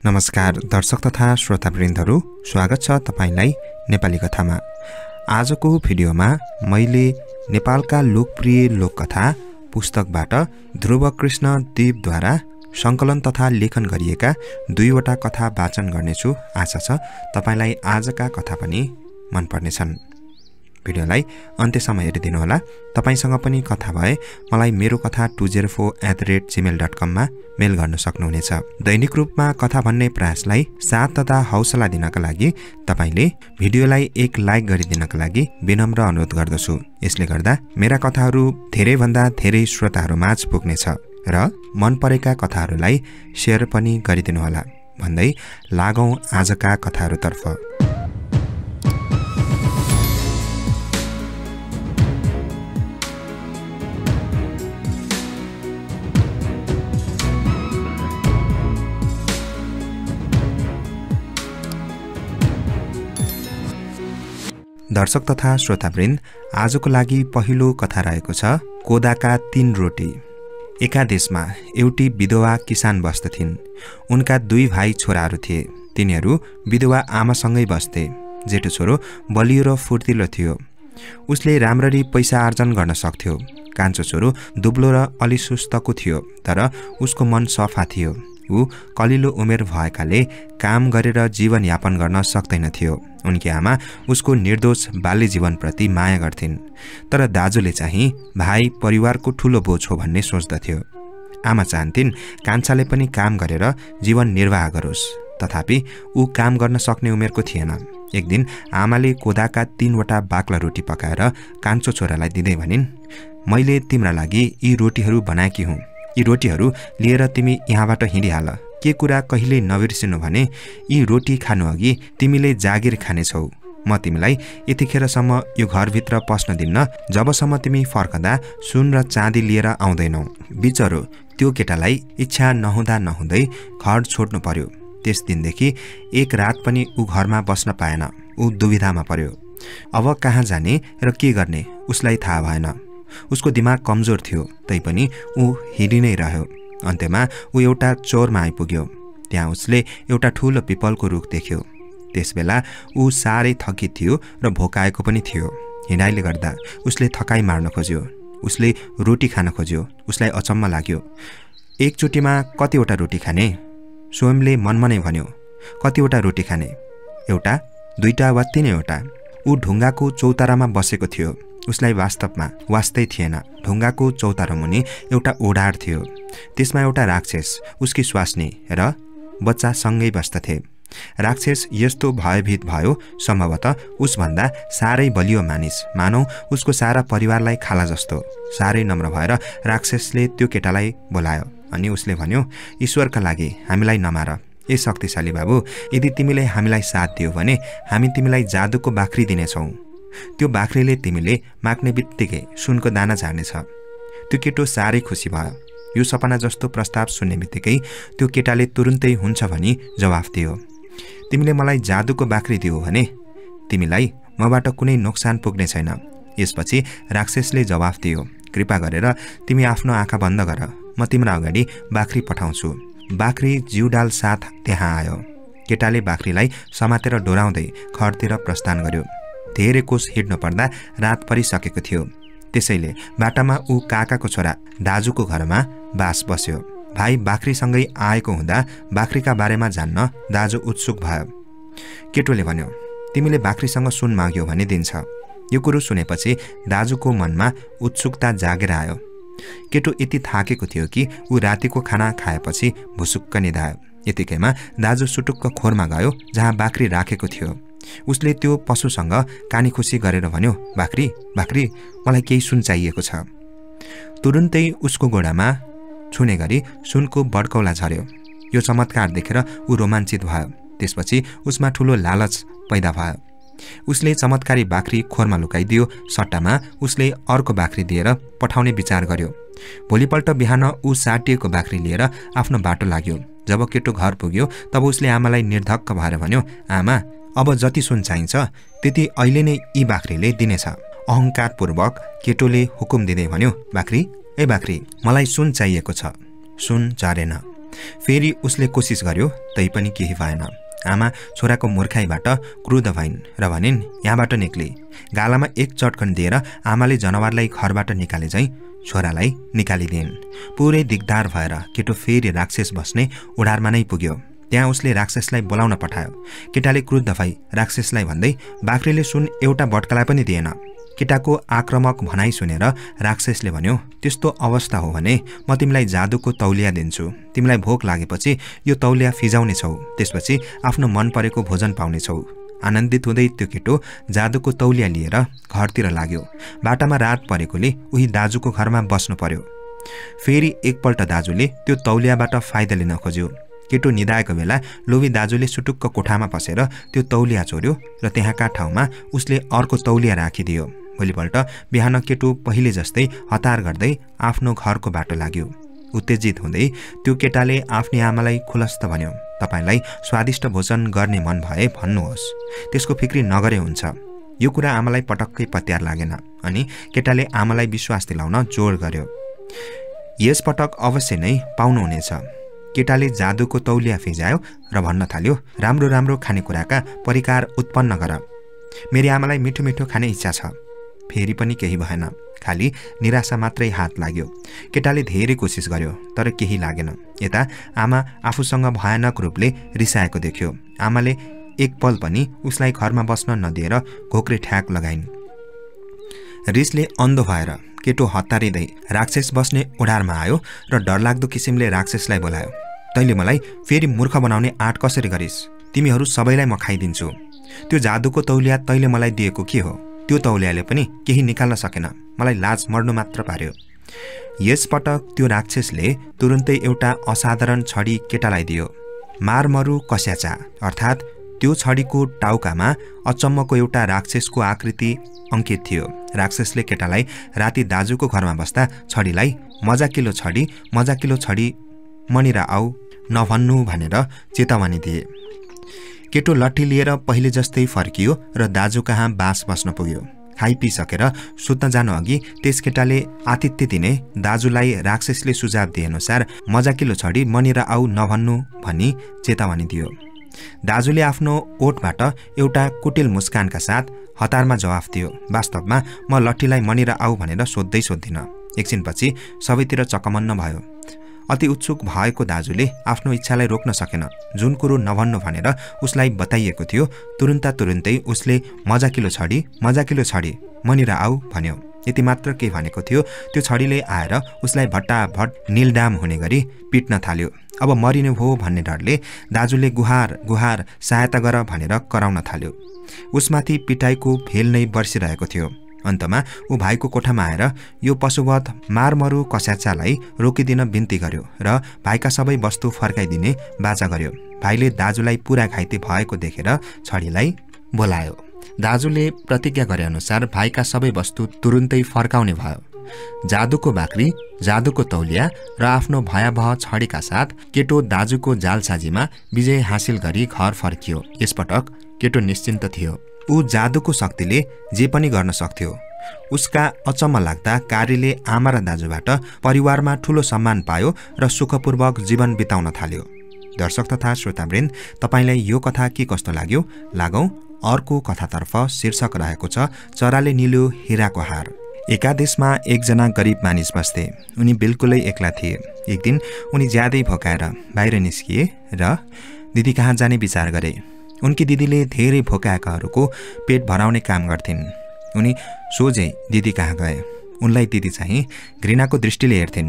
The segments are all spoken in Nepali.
नमस्कार दर्शक तथा श्रोतावृन्दहरू, स्वागत छ तपाईलाई नेपाली कथामा। आजको भिडियोमा मैले नेपालका लोकप्रिय लोककथा पुस्तकबाट ध्रुवकृष्ण देवद्वारा संकलन तथा लेखन गरिएका दुईवटा कथा वाचन गर्नेछु। आशा छ तपाईलाई आजका कथा पनि मन पर्नेछन्। भिडियोलाई अन्त्यसम्म हेरिदिनुहोला। तपाईसँग पनि कथा भए मलाई मेरो कथा 204@gmail.com मा मेल गर्न सक्नुहुनेछ। दैनिक रूपमा कथा भन्ने प्रयासलाई साथ तथा हौसला दिनका लागि तपाईले भिडियोलाई एक लाइक गरिदिनका लागि विनम्र अनुरोध गर्दछु। यसले गर्दा मेरा कथाहरू धेरै भन्दा धेरै श्रोताहरूमाझ पुग्नेछ र मन परेका कथाहरूलाई शेयर पनि गरिदिनुहोला भन्दै लागौं आजका कथाहरूतर्फ। दर्शक तथा श्रोतावृन्द, आजको लागि पहिलो कथा रहेको छ कोदाका 3 रोटी। एका देशमा एउटी विधवा किसान बस्दथिन्। उनका 2 भाइ छोराहरू थिए। तिनीहरू विधवा आमासँगै बस्थे। जेठो छोरो बलियो र फुर्तिलो थियो। उसले राम्ररी पैसा आर्जन गर्न सक्थ्यो। कान्छो छोरो दुब्लो र अलि सुस्तको थियो, तर उसको मन सफा थियो। ऊ कलिलो उमेर भएकाले काम गरेर जीवन यापन गर्न सक्दैन थियो। उनकी आमा उसको निर्दोष बाल्य जीवनप्रति माया गर्थिन्, तर दाजुले चाहिँ भाइ परिवारको ठूलो बोझ हो भन्ने सोच्दथ्यो। आमा चाहन्थिन् कान्छाले पनि काम गरेर जीवन निर्वाह गरोस्, तथापि ऊ काम गर्न सक्ने उमेरको थिएन। एक दिन आमाले कोदाका 3वटा बाक्ला रोटी पकाएर कान्छो छोरालाई दिँदै भनिन्, मैले तिम्रा लागि यी रोटीहरू बनाएकी हुँ। यी रोटीहरू लिएर तिमी यहाँबाट हिँडिहाल। के कुरा कहिले नबिर्सिनु भने यी रोटी खानु अघि तिमीले जागिर खानेछौ। म तिमीलाई यतिखेरसम्म यो घरभित्र पस्न दिन्न जबसम्म तिमी फर्कदा सुन र चाँदी लिएर आउँदैनौ। बिचरो त्यो केटालाई इच्छा नहुँदा नहुँदै घर छोड्नु पर्यो। त्यस दिनदेखि एक रात पनि ऊ घरमा बस्न पाएन। ऊ दुविधामा पर्यो। अब कहाँ जाने र के गर्ने उसलाई थाहा भएन। उसको दिमाग कमजोर थियो, तैपनि ऊ हिँडि नै रह्यो। अन्त्यमा ऊ एउटा चौरमा आइपुग्यो। त्यहाँ उसले एउटा ठूलो पिपलको रुख देख्यो। त्यसबेला ऊ साह्रै थकित थियो र भोकाएको पनि थियो। हिँडाइले गर्दा उसले थकाइ मार्न खोज्यो। उसले रोटी खान खोज्यो। उसलाई अचम्म लाग्यो। एकचोटिमा कतिवटा रोटी खाने? स्वयंले मनमा नै भन्यो। कतिवटा रोटी खाने? एउटा, 2टा वा 3वटा? ऊ ढुङ्गाको चौतारामा बसेको थियो। उसलाई वास्तवमा वास्तै थिएन। ढुङ्गाको चौतारा मुनि एउटा ओडार थियो। त्यसमा एउटा राक्षस, उसकी स्वास्नी र बच्चा सँगै बस्दथे। राक्षस यस्तो भयभीत भयो, सम्भवतः उसभन्दा साह्रै बलियो मानिस, मानौ उसको सारा परिवारलाई खाला जस्तो। साह्रै नम्र भएर राक्षसले त्यो केटालाई बोलायो अनि उसले भन्यो, ईश्वरका लागि हामीलाई नमार। ए शक्तिशाली बाबु, यदि तिमीले हामीलाई साथ दियो भने हामी तिमीलाई जादुको बाख्री दिनेछौँ। त्यो बाख्रीले तिमीले माग्ने बित्तिकै सुनको दाना झार्नेछ। त्यो केटो साह्रै खुसी भयो। यो सपना जस्तो प्रस्ताव सुन्ने बित्तिकै त्यो केटाले तुरुन्तै हुन्छ भनी जवाफ दियो। तिमीले मलाई जादुको बाख्री दियो भने तिमीलाई मबाट कुनै नोक्सान पुग्ने छैन। यसपछि राक्षसले जवाफ दियो, कृपा गरेर तिमी आफ्नो आँखा बन्द गर, म तिम्रो अगाडि बाख्री पठाउँछु। बाख्री जिउडाल साथ त्यहाँ आयो। केटाले बाख्रीलाई समातेर डोराउँदै घरतिर प्रस्थान गर्यो। धेरै कोस हिँड्नु पर्दा रात परिसकेको थियो। त्यसैले बाटामा ऊ काकाको छोरा दाजुको घरमा बास बस्यो। भाइ बाख्रीसँगै आएको हुँदा बाख्रीका बारेमा जान्न दाजु उत्सुक भयो। केटोले भन्यो, तिमीले बाख्रीसँग सुन माग्यो भने दिन्छ। यो कुरो सुनेपछि दाजुको मनमा उत्सुकता जागेर आयो। केटो यति थाकेको थियो कि ऊ रातिको खाना खाएपछि भुसुक्क निधायो। यतिकैमा दाजु सुटुक्क खोरमा गयो जहाँ बाख्री राखेको थियो। उसले त्यो पशुसँग कानी खुसी गरेर भन्यो, बाख्री बाख्री, मलाई केही सुन चाहिएको छ। तुरुन्तै उसको गोडामा छुने गरी सुनको बड्कौला झर्यो। यो चमत्कार देखेर ऊ रोमाञ्चित भयो। त्यसपछि उसमा ठूलो लालच पैदा भयो। उसले चमत्कारी बाख्री खोरमा लुकाइदियो। सट्टामा उसले अर्को बाख्री दिएर पठाउने विचार गर्यो। भोलिपल्ट बिहान ऊ साटिएको बाख्री लिएर आफ्नो बाटो लाग्यो। जब केटो घर पुग्यो तब उसले आमालाई निर्धक्क भएर भन्यो, आमा, अब जति सुन चाहिन्छ त्यति अहिले नै यी बाख्रीले दिनेछ। अहंकारपूर्वक केटोले हुकुम दिँदै भन्यो, बाख्री, ए बाख्री, मलाई सुन चाहिएको छ। सुन झरेन। फेरि उसले कोसिस गर्यो, तैपनि केही भएन। आमा छोराको मूर्खाइबाट क्रुद्ध भइन् र भनिन्, यहाँबाट निक्ले। गालामा एक चटकन दिएर आमाले जनावरलाई घरबाट निकाले झैँ छोरालाई निकालिदिन्। पुरै दिगदार भएर केटो फेरि राक्षस बस्ने ओढारमा नै पुग्यो। त्यहाँ उसले राक्षसलाई बोलाउन पठायो। केटाले क्रुद्ध भई राक्षसलाई भन्दै, बाख्रेले सुन एउटा बट्कालाई पनि दिएन। केटाको आक्रामक भनाइ सुनेर राक्षसले भन्यो, त्यस्तो अवस्था हो भने म तिमीलाई जादुको तौलिया दिन्छु। तिमीलाई भोक लागेपछि यो तौलिया फिजाउने छौ, त्यसपछि आफ्नो मन परेको भोजन पाउने छौ। आनन्दित हुँदै त्यो केटो जादुको तौलिया लिएर घरतिर लाग्यो। बाटामा रात परेकोले उही दाजुको घरमा बस्नु पर्यो। फेरि एकपल्ट दाजुले त्यो तौलियाबाट फाइदा लिन खोज्यो। केटो निदाएको बेला लोभी दाजुले सुटुक्क कोठामा पसेर त्यो तौलिया चोर्यो र त्यहाँका ठाउँमा उसले अर्को तौलिया राखिदियो। भोलिपल्ट बिहान केटो पहिले जस्तै हतार गर्दै आफ्नो घरको बाटो लाग्यो। उत्तेजित हुँदै त्यो केटाले आफ्नी आमालाई खुलस्त भन्यो, तपाईलाई स्वादिष्ट भोजन गर्ने मन भए भन्नुहोस्, त्यसको फिक्री नगरे हुन्छ। यो कुरा आमालाई पटक्कै पत्यार लागेन अनि केटाले आमालाई विश्वास दिलाउन जोड गर्यो। यसपटक अवश्य नै पाउनुहुनेछ। केटाले जादुको तौलिया फिजायो र भन्न थाल्यो, राम्रो राम्रो खानेकुराका परिकार उत्पन्न गर, मेरी आमालाई मिठो मिठो खाने इच्छा छ। फेरि पनि केही भएन, खालि निराशा मात्रै हात लाग्यो। केटाले धेरै कोसिस गर्यो तर केही लागेन। यता आमा आफूसँग भयानक रूपले रिसाएको देख्यो। आमाले एक पल पनि उसलाई घरमा बस्न नदिएर घोक्रे ठ्याक लगाइन्। रिसले अन्धो भएर केटो हतारिँदै राक्षस बस्ने ओढारमा आयो र डरलाग्दो किसिमले राक्षसलाई बोलायो, तैँले मलाई फेरि मूर्ख बनाउने आँट कसरी गरिस्? तिमीहरू सबैलाई म खाइदिन्छु। त्यो जादुको तौलिया तैँले मलाई दिएको के हो? त्यो तौलियाले पनि केही निकाल्न सकेन, मलाई लाज मर्नु मात्र पार्यो। यसपटक त्यो राक्षसले तुरुन्तै एउटा असाधारण छडी केटालाई दियो। मारमरु कस्याचा, अर्थात् त्यो छडीको टाउकामा अचम्मको एउटा राक्षसको आकृति अंकित थियो। राक्षसले केटालाई राति दाजुको घरमा बस्दा छडीलाई मजाकिलो छडी मनिरा आऊ नभन्नु भनेर चेतावनी दिए। केटो लट्ठी लिएर पहिले जस्तै फर्कियो र दाजु कहाँ बास बस्न पुग्यो। खाइ पिसकेर सुत्न जानु अघि त्यस केटाले आतिथ्य दिने दाजुलाई राक्षसले सुझाव दिए अनुसार मजाकिलो छडी मनिरा आऊ नभन्नु भनी चेतावनी दियो। दाजुले आफ्नो ओठबाट एउटा कुटिल मुस्कानका साथ हतारमा जवाफ दियो, वास्तवमा म लट्ठीलाई मनिरा आऊ भनेर सोध्दै सोध्दिन। एकछिनपछि सबैतिर चकमन्न भयो। अति उत्सुक भएको दाजुले आफ्नो इच्छालाई रोक्न सकेन। जुन कुरो नभन्नु भनेर उसलाई बताइएको थियो तुरुन्तै उसले मजाकिलो छडी मनिरा आऊ भन्यो। यति मात्र के भनेको थियो, त्यो छडीले आएर उसलाई भट्टाभट नीलडाम हुने गरी पिट्न थाल्यो। अब मरिने भो भन्ने डरले दाजुले गुहार सहायता गर भनेर कराउन थाल्यो। उसमाथि पिटाइको भेल नै बर्सिरहेको थियो। अन्तमा ऊ भाइको कोठामा आएर यो पशुवध मारमरु कस्याचालाई रोकिदिन बिन्ती गर्यो र भाइका सबै वस्तु फर्काइदिने बाचा गर्यो। भाइले दाजुलाई पुरा घाइते भएको देखेर छडीलाई बोलायो। दाजुले प्रतिज्ञा गरे अनुसार भाइका सबै वस्तु तुरुन्तै फर्काउने भयो। जादुको बाक्री, जादुको तौलिया र आफ्नो भयावह छडीका साथ केटो दाजुको जालसाजीमा विजय हासिल गरी घर फर्कियो। यसपटक केटो निश्चिन्त थियो। ऊ जादुको शक्तिले जे पनि गर्न सक्थ्यो। उसका अचम्म लाग्दा कार्यले आमा र दाजुबाट परिवारमा ठूलो सम्मान पायो र सुखपूर्वक जीवन बिताउन थाल्यो। दर्शक तथा श्रोतावृन्द, तपाईलाई यो कथा के कस्तो लाग्यो? लागौं अर्को कथातर्फ। शीर्षक रहेको छ चराले निल्यो हिराको हार। एकादेशमा एकजना गरिब मानिस बस्थे। उनी बिल्कुलै एक्ला थिए। एक दिन उनी ज्यादै भोकाएर बाहिर निस्किए र दिदी कहाँ जाने विचार गरे। उनकी दिदीले धेरै भोकाएकाहरूको पेट भराउने काम गर्थिन्। उनी सोझै दिदी कहाँ गए। उनलाई दिदी चाहिँ घृणाको दृष्टिले हेर्थिन्।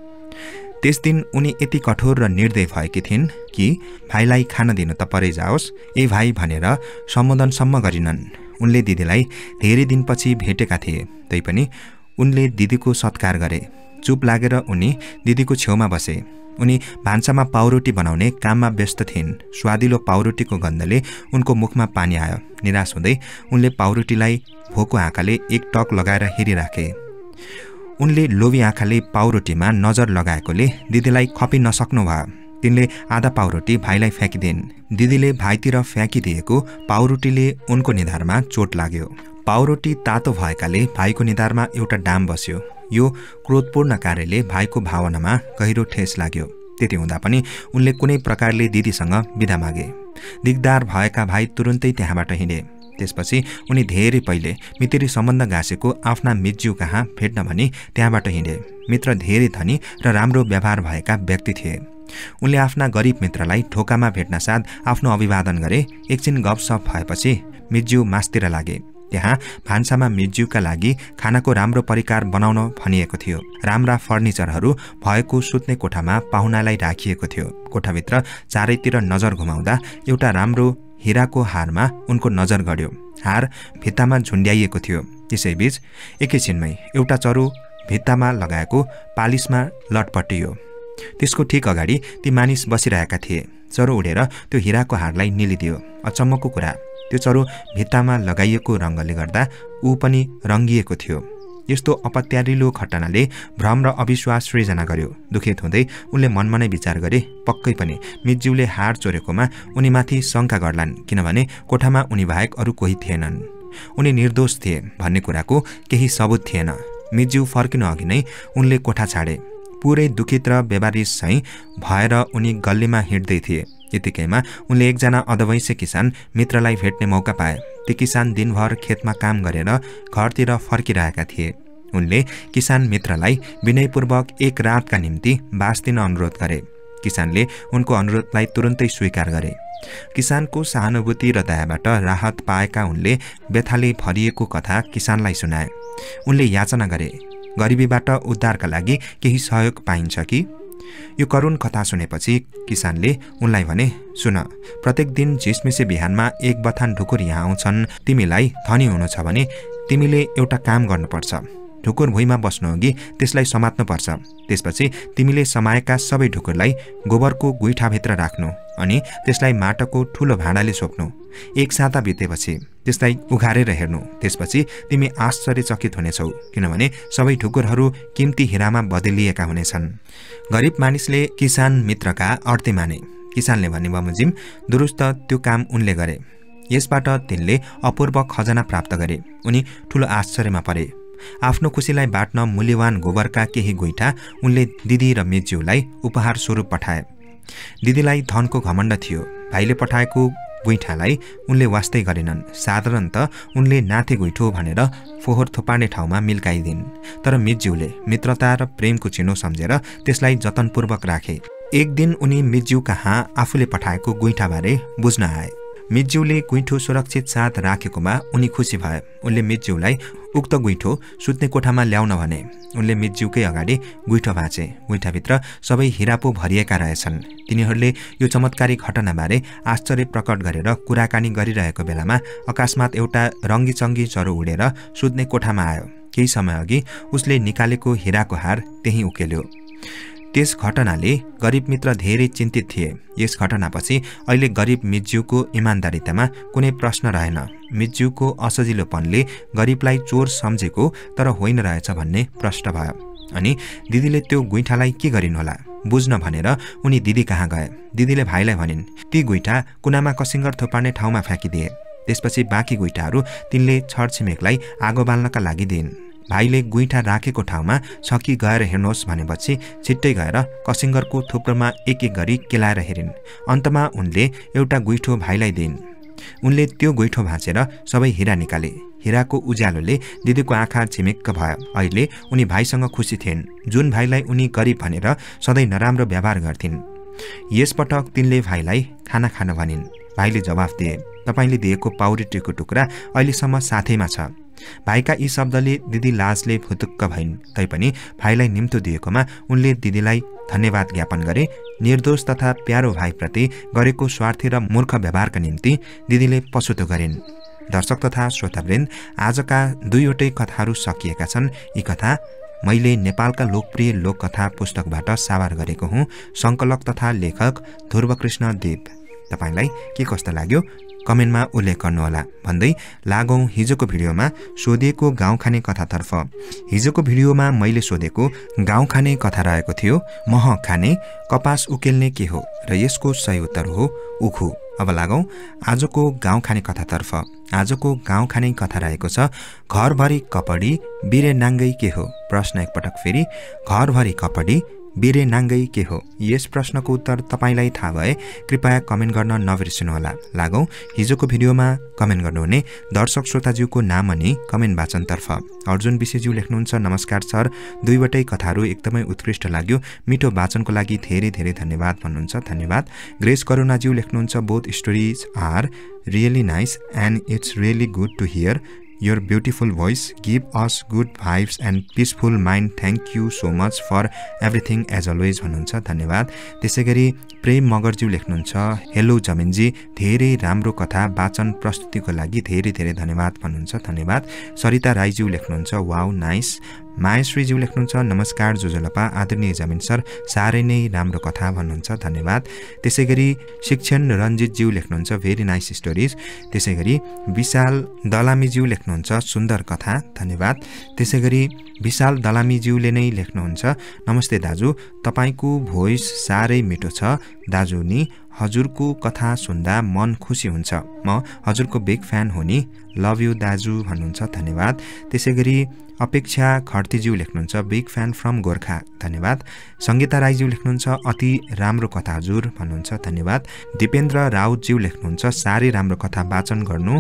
त्यस दिन उनी यति कठोर र निर्दय भएकी थिइन् कि भाइलाई खान दिन त परै जाओस्, ए भाइ भनेर सम्बोधनसम्म गरिनन्। उनले दिदीलाई धेरै दिनपछि भेटेका थिए, तैपनि उनले दिदीको सत्कार गरे। चुप लागेर उनी दिदीको छेउमा बसे। उनी भान्सामा पाउरोटी बनाउने काममा व्यस्त थिइन्। स्वादिलो पाउरोटीको गन्धले उनको मुखमा पानी आयो। निराश हुँदै उनले पाउरोटीलाई भोको आँखाले एक टक लगाएर हेरिराखे। उनले लोभी आँखाले पाउरोटीमा नजर लगाएकोले दिदीलाई खपि नसक्नु भयो। तिनले आधा पाउरोटी भाइलाई फ्याँकिदिन्। दिदीले भाइतिर फ्याँकिदिएको पाउरोटीले उनको निधारमा चोट लाग्यो। पाउरोटी तातो भएकाले भाइको निधारमा एउटा डाम बस्यो। यो क्रोधपूर्ण कार्यले भाइको भावनामा गहिरो ठेस लाग्यो। त्यति हुँदा पनि उनले कुनै प्रकारले दिदीसँग बिदा मागे। दिगदार भएका भाइ तुरुन्तै त्यहाँबाट हिँडे। त्यसपछि उनी धेरै पहिले मितिरी सम्बन्ध गाँसेको आफ्ना मिज्यू कहाँ भेट्न भनी त्यहाँबाट हिँडे। मित्र धेरै धनी र राम्रो व्यवहार भएका व्यक्ति थिए। उनले आफ्ना गरिब मित्रलाई ढोकामा भेट्न साथ आफ्नो अभिवादन गरे। एकछिन गफसफ भएपछि मिज्यू मासतिर लागे। त्यहाँ भान्सामा मिज्यूका लागि खानाको राम्रो परिकार बनाउन भनिएको थियो। राम्रा फर्निचरहरू भएको सुत्ने कोठामा पाहुनालाई राखिएको थियो। कोठाभित्र चारैतिर नजर घुमाउँदा एउटा राम्रो हिराको हारमा उनको नजर गड्यो। हार भित्तामा झुन्ड्याइएको थियो। त्यसैबीच एकैछिनमै एउटा चरो भित्तामा लगाएको पालिसमा लटपटियो। त्यसको ठिक अगाडि ती मानिस बसिरहेका थिए। चरो उडेर त्यो हिराको हारलाई निलिदियो। अचम्मको कुरा, त्यो चरो भित्तामा लगाइएको रङ्गले गर्दा ऊ पनि रङ्गिएको थियो। यस्तो अपत्यारिलो घटनाले भ्रम र अविश्वास सृजना गर्यो। दुखित हुँदै उनले मनमा नै विचार गरे, पक्कै पनि मिज्यूले हार चोरेकोमा उनीमाथि शङ्का गर्लान्, किनभने कोठामा उनी बाहेक अरू कोही थिएनन्। उनी निर्दोष थिए भन्ने कुराको केही सबुत थिएन। मिज्यू फर्किनु अघि नै उनले कोठा छाडे। पुरै दुखित र बेबारिस चाहिँ भएर उनी गल्लीमा हिँड्दै थिए। यतिकैमा उनले एकजना अधवैंसे किसान मित्रलाई भेट्ने मौका पाए। ती किसान दिनभर खेतमा काम गरेर घरतिर फर्किरहेका थिए। उनले किसान मित्रलाई विनयपूर्वक एक रातका निम्ति बास दिन अनुरोध गरे। किसानले उनको अनुरोधलाई तुरुन्तै स्वीकार गरे। किसानको सहानुभूति र दयाबाट राहत पाएका उनले व्यथाले भरिएको कथा किसानलाई सुनाए। उनले याचना गरे, गरिबीबाट उद्धारका लागि केही सहयोग पाइन्छ कि? यो करुण कथा सुनेपछि किसानले उनलाई भने, सुन, प्रत्येक दिन झिसमिसे बिहानमा एक बथान ढुकुर यहाँ आउँछन्। तिमीलाई धनी हुनु छ भने तिमीले एउटा काम गर्नुपर्छ। ढुकुर भुइँमा बस्नु अघि त्यसलाई समात्नुपर्छ। त्यसपछि तिमीले समाएका सबै ढुकुरलाई गोबरको गुइठाभित्र राख्नु अनि त्यसलाई माटोको ठूलो भाँडाले छोप्नु। एक साता बितेपछि त्यसलाई उघारेर हेर्नु। त्यसपछि तिमी आश्चर्यचकित हुनेछौ, किनभने सबै ढुकुरहरू किम्ती हिरामा बदलिएका हुनेछन्। गरिब मानिसले किसान मित्रका अर्थे माने। किसानले भने बमोजिम दुरुस्त त्यो काम उनले गरे। यसबाट तिनले अपूर्व खजना प्राप्त गरे। उनी ठूलो आश्चर्यमा परे। आफ्नो खुसीलाई बाँड्न मूल्यवान गोबरका केही गुइठा उनले दिदी र मिज्यूलाई उपहार स्वरूप पठाए। दिदीलाई धनको घमण्ड थियो। भाइले पठाएको गुइठालाई उनले वास्तै गरेनन्। साधारणतः उनले नाथे गुइठो भनेर फोहोर थोपार्ने ठाउँमा मिल्काइदिन्। तर मिज्यूले मित्रता र प्रेमको चिनो सम्झेर त्यसलाई जतनपूर्वक राखे। एक दिन उनी मिज्यू कहाँ आफूले पठाएको गुइठाबारे बुझ्न आए। मिज्यूले गुइठो सुरक्षित साथ राखेकोमा उनी खुसी भए। उनले मिज्यूलाई उक्त गुइठो सुत्ने कोठामा ल्याउन भने। उनले मिज्यूकै अगाडि गुइठो भाँचे। गुइठाभित्र सबै हिरा पो भरिएका रहेछन्। तिनीहरूले यो चमत्कारी घटनाबारे आश्चर्य प्रकट गरेर कुराकानी गरिरहेको बेलामा अकस्मात एउटा रङ्गीचङ्गी चरो उडेर सुत्ने कोठामा आयो। केही समय अघि उसले निकालेको हिराको हार त्यहीँ उकेल्यो। त्यस घटनाले गरिब मित्र धेरै चिन्तित थिए। यस घटनापछि अहिले गरिब मिज्यूको इमान्दारितामा कुनै प्रश्न रहेन। मिज्यूको असजिलोपनले गरिबलाई चोर सम्झेको तर होइन रहेछ भन्ने प्रश्न भयो। अनि दिदीले त्यो गुइठालाई के गरिन् होला बुझ्न भनेर उनी दिदी कहाँ गए। दिदीले भाइलाई भनिन्, ती गुइठा कुनामा कसिङ्गर थोपार्ने ठाउँमा फ्याँकिदिए। त्यसपछि बाँकी गुइठाहरू तिनले छरछिमेकलाई आगो बाल्नका लागि दिइन्। भाइले गुइठा राखेको ठाउँमा छ कि गएर हेर्नुहोस् भनेपछि छिट्टै गएर कसिङ्गरको थुप्रोमा एक एक गरी केलाएर हेरिन्। अन्तमा उनले एउटा गुइठो भाइलाई दिइन्। उनले त्यो गुइठो भाँचेर सबै हिरा निकाले। हिराको उज्यालोले दिदीको आँखा झिमिक्क भयो। अहिले उनी भाइसँग खुसी थिइन्, जुन भाइलाई उनी गरिब भनेर सधैँ नराम्रो व्यवहार गर्थिन्। यसपटक तिनले भाइलाई खाना खान भनिन्। भाइले जवाफ दिए, तपाईले दिएको पाउरोटीको टुक्रा अहिलेसम्म साथैमा छ। भाइका यी शब्दले दिदी लाजले फुतुक्क भइन्। तैपनि भाइलाई निम्तो दिएकोमा उनले दिदीलाई धन्यवाद ज्ञापन गरे। निर्दोष तथा प्यारो भाइप्रति गरेको स्वार्थी र मूर्ख व्यवहारका निम्ति दिदीले पछुतो गरिन्। दर्शक तथा श्रोतावृन्द, आजका दुईवटै कथाहरू सकिएका छन्। यी कथा मैले नेपालका लोकप्रिय लोककथा पुस्तकबाट सावार गरेको हुँ। सङ्कलक तथा लेखक ध्रुवकृष्ण देव। तपाईलाई के कस्तो लाग्यो कमेन्टमा उल्लेख गर्नुहोला भन्दै लागौं हिजोको भिडियोमा सोधेको गाउँ खाने कथातर्फ। हिजोको भिडियोमा मैले सोधेको गाउँ खाने कथा रहेको थियो, मह खाने कपास उकेल्ने के हो, र यसको सही उत्तर हो उखु। अब लागौं आजको गाउँ खाने कथातर्फ। आजको गाउँ खाने कथा रहेको छ, घरभरि कपडी बिरे नाङ्गै के हो। प्रश्न एकपटक फेरि, घरभरि कपडी बिरे नाङ्गै के हो? यस प्रश्नको उत्तर तपाईलाई थाहा भए कृपया कमेन्ट गर्न नबिर्सनुहोला। लागौं हिजोको भिडियोमा कमेन्ट गर्नुहुने दर्शक श्रोताज्यूको नाम अनि कमेन्ट वाचनतर्फ। अर्जुन विशेज्यू लेख्नुहुन्छ, नमस्कार सर, दुईवटै कथाहरू एकदमै उत्कृष्ट लाग्यो, मिठो वाचनको लागि धेरै धेरै धन्यवाद भन्नुहुन्छ। धन्यवाद। ग्रेस करुणाज्यू लेख्नुहुन्छ, both stories are really nice and it's really good to hear your beautiful voice, give us good vibes and peaceful mind, thank you so much for everything as always भन्नुहुन्छ। धन्यवाद। त्यसैगरी प्रेम मगरज्यू लेख्नुहुन्छ, हेलो जमिनजी, धेरै राम्रो कथा वाचन प्रस्तुतिको लागि धेरै धेरै धन्यवाद भन्नुहुन्छ। धन्यवाद। सरिता राईज्यू लेख्नुहुन्छ, वाउ नाइस। मायाश्रीज्यू लेख्नुहुन्छ, नमस्कार जोजलपा, आदरणीय जमिन सर, साह्रै नै राम्रो कथा भन्नुहुन्छ। धन्यवाद। त्यसैगरी शिक्षण रञ्जितज्यू लेख्नुहुन्छ, भेरी नाइस स्टोरिज। त्यसैगरी विशाल दलामीज्यू लेख्नुहुन्छ, सुन्दर कथा। धन्यवाद। त्यसैगरी विशाल दलामीज्यूले नै लेख्नुहुन्छ, नमस्ते दाजु, तपाईको भोइस साह्रै मिठो छ दाजु नि, हजुरको कथा सुन्दा मन खुसी हुन्छ, म हजुरको बिग फ्यान हो नि, लभ यु दाजु भन्नुहुन्छ। धन्यवाद। त्यसैगरी अपेक्षा खड्तीज्यू लेख्नुहुन्छ, बिग फ्यान फ्रम गोर्खा। धन्यवाद। सङ्गीता राईज्यू लेख्नुहुन्छ, अति राम्रो कथा हजुर भन्नुहुन्छ। धन्यवाद। दिपेन्द्र राउतज्यू लेख्नुहुन्छ, साह्रै राम्रो कथा वाचन गर्नु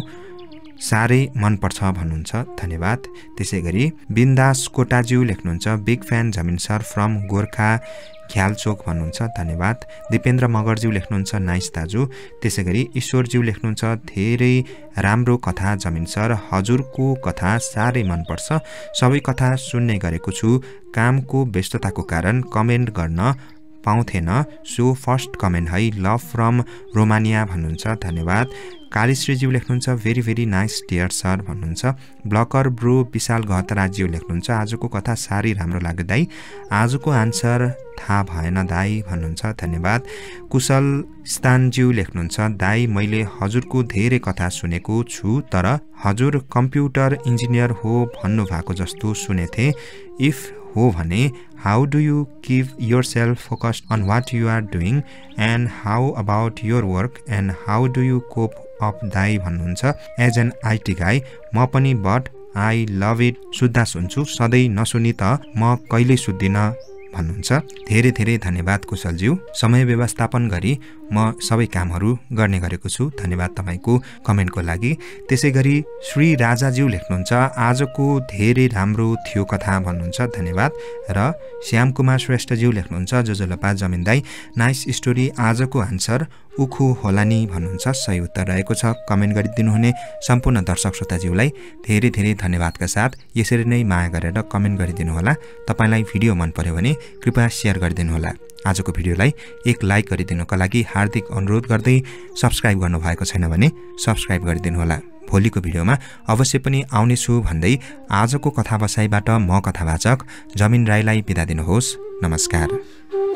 साह्रै मनपर्छ भन्नुहुन्छ। धन्यवाद। त्यसैगरी बिन्दास कोटाज्यू लेख्नुहुन्छ, big fan Jamin sir from Gorkha Khyalchok भन्नुहुन्छ। धन्यवाद। दिपेन्द्र मगरज्यू लेख्नुहुन्छ, नाइस दाजु। त्यसैगरी ईश्वरज्यू लेख्नुहुन्छ, धेरै राम्रो कथा जमिन सर, हजुरको कथा साह्रै मनपर्छ, सबै कथा सुन्ने गरेको छु, कामको व्यस्तताको कारण कमेन्ट गर्न पाउँथेन, सो फर्स्ट कमेन्ट है, लभ फ्रम रोमानिया भन्नुहुन्छ। धन्यवाद। कालीश्रीज्यू लेख्नुहुन्छ, very very nice dear sir भन्नुहुन्छ। ब्लकर ब्रो विशाल गहतराज्यू लेख्नुहुन्छ, आजको कथा साह्रै राम्रो लाग्यो दाई, आजको आन्सर थाहा भएन दाई भन्नुहुन्छ। धन्यवाद। कुशल स्थानज्यू लेख्नुहुन्छ, दाई मैले हजुरको धेरै कथा सुनेको छु, तर हजुर कम्प्युटर इन्जिनियर हो भन्नुभएको जस्तो सुनेथे, इफ हो भने how do you keep yourself focused on what you are doing and how about your work and how do you cope up दाई भन्नुहुन्छ। एज एन आइटी गाई म पनि, बट आई लभ इट, सुत्दा सुन्छु, सधैँ नसुनी त म कहिल्यै सुत्दिनँ भन्नुहुन्छ। धेरै धेरै धन्यवाद कुशलज्यू। समय व्यवस्थापन गरी म सबै कामहरू गर्ने गरेको छु। धन्यवाद तपाईँको कमेन्टको लागि। त्यसै गरी श्री राजाज्यू लेख्नुहुन्छ, आजको धेरै राम्रो थियो कथा भन्नुहुन्छ। धन्यवाद। र श्यामकुमार श्रेष्ठज्यू लेख्नुहुन्छ, जोजलपा जमिन दाई, नाइस स्टोरी, आजको आन्सर उखु होला नि भन्नुहुन्छ। सही उत्तर रहेको छ। कमेन्ट गरिदिनुहुने सम्पूर्ण दर्शक श्रोताज्यूलाई धेरै धेरै धन्यवादका साथ यसरी नै माया गरेर कमेन्ट गरिदिनुहोला। तपाईँलाई भिडियो मन पर्यो भने कृपया सेयर गरिदिनुहोला। आजको भिडियोलाई एक लाइक गरिदिनुका लागि हार्दिक अनुरोध गर्दै सब्स्क्राइब गर्नुभएको छैन भने सब्स्क्राइब गरिदिनुहोला। भोलिको भिडियोमा अवश्य पनि आउनेछु भन्दै आजको कथा बसाइबाट म कथावाचक जमिन राईलाई बिदा दिनुहोस्। नमस्कार।